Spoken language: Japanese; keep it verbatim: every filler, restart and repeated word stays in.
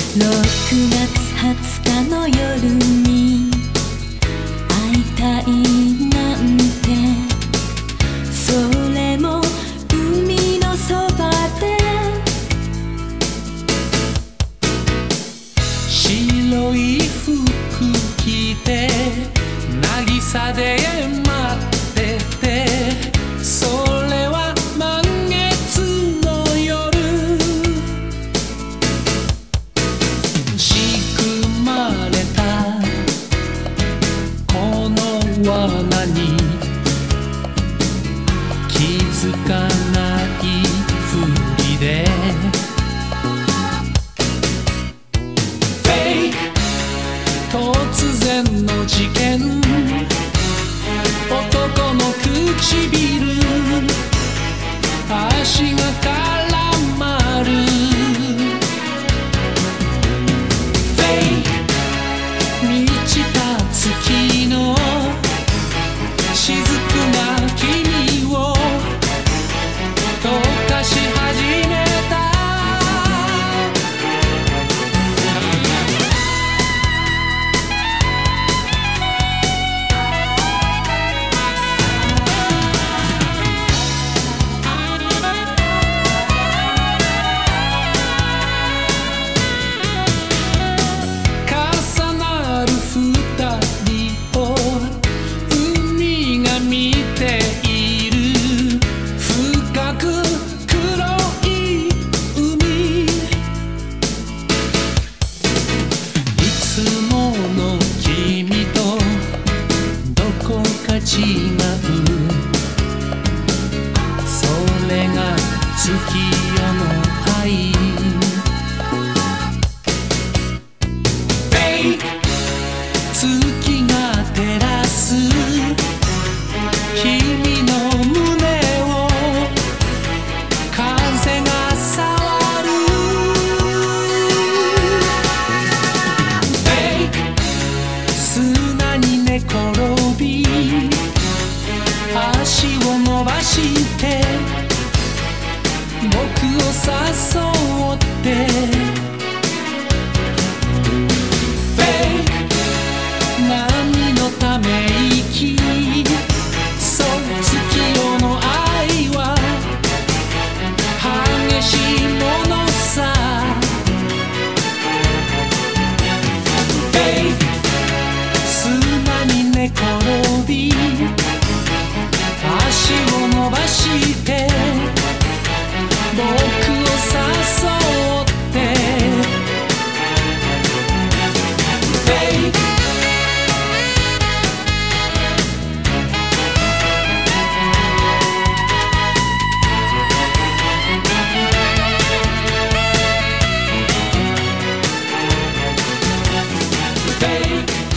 ろくがつはつかの夜に会いたいなんて、それも海のそばで。 白い服着て渚で待ってて、それは満月の夜。仕組まれたこの罠に気づかないふりで、突然の事件、男の唇、足が絡まる。フェイク満ちた月の雫が君を溶かし始めた。違う、それが月夜の愛。月が照らす君の胸を風が触る。砂に寝転び足を伸ばして僕を誘ってフェイク波のため息、そう月夜の愛は激しいものさ。フェイク砂に寝転び足を伸ばして僕を誘ってフェイクフェイク